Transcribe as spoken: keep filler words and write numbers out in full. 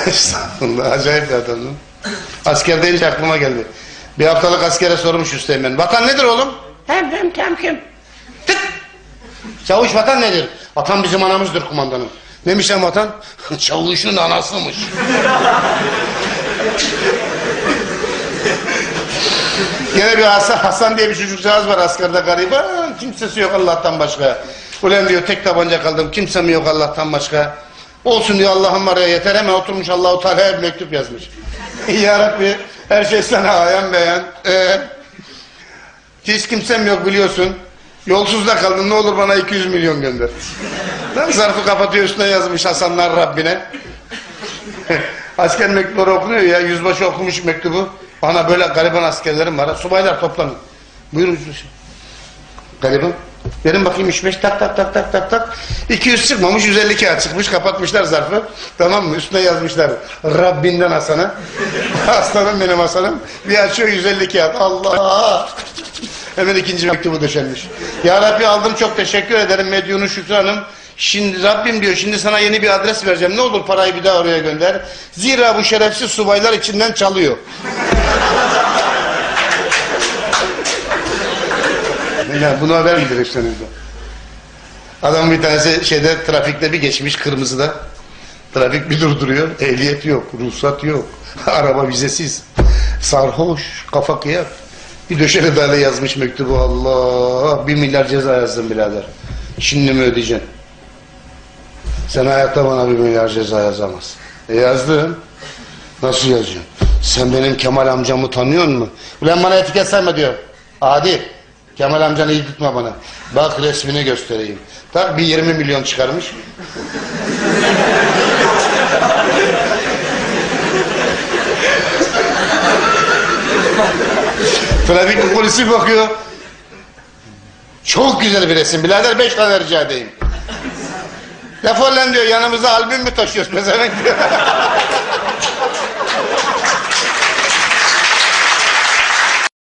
Estağfurullah, acayip bir adamım. Asker deyince aklıma geldi. Bir haftalık askere sormuş Üsteğmen. Vatan nedir oğlum? Hem hem hem kim? Tık! Çavuş vatan nedir? Vatan bizim anamızdır kumandanım. Neymiş hem vatan? Çavuşun anasıymış. Gene bir Hasan, Hasan diye bir çocukcağız var askerde gariban. Kimsesi yok Allah'tan başka. Ulan diyor tek tabanca kaldım. Kimsem yok Allah'tan başka. Olsun diyor Allah'ım var ya yeter, hemen oturmuş Allah-u Teala'ya bir mektup yazmış. Ya Rabbi her şey sana ayan beyan. Ee, hiç kimsem yok biliyorsun. Yolsuzda kaldım, ne olur bana iki yüz milyon gönder. Zarfı kapatıyor, üstüne yazmış Hasanlar Rabbine. Asker mektupları okunuyor ya, yüzbaşı okumuş mektubu. Bana böyle gariban askerlerim var. Subaylar toplanın. Buyurun yüzbaşı. Gariban. Verin bakayım üç beş tak tak tak tak tak tak. iki yüz çıkmamış, yüz elli kağıt çıkmış. Kapatmışlar zarfı. Tamam mı? Üstüne yazmışlar. Rabbinden Hasan'a. Aslanım benim Hasan'ım. Bir açıyor yüz elli kağıt. Allah! Hemen ikinci mektubu döşenmiş. Ya Rabbi aldım, çok teşekkür ederim. Medyunu Şükran'ım. Şimdi Rabbim diyor, şimdi sana yeni bir adres vereceğim. Ne olur parayı bir daha oraya gönder. Zira bu şerefsiz subaylar içinden çalıyor. Yani bunu haber mi direksiyonunda? Adam bir tanesi şeyde, trafikte bir geçmiş kırmızıda. Trafik bir durduruyor. Ehliyet yok, ruhsat yok. Araba vizesiz. Sarhoş, kafa kıyak. Bir döşeli dağla yazmış mektubu. Allah, bir milyar ceza yazdım birader. Şimdi mi ödeyeceksin? Sen hayatta bana bir milyar ceza yazamazsın. E yazdım. Nasıl yazacaksın? Sen benim Kemal amcamı tanıyor musun? Ulan bana etiket sayma diyor. Adi. Kemal amcanı iyi tutma bana. Bak resmini göstereyim. Tak bir yirmi milyon çıkarmış. Trafik polisi bakıyor. Çok güzel bir resim. Birader beş tane rica edeyim. Defol lan diyor, yanımıza albüm mü taşıyoruz pezevenk diyor.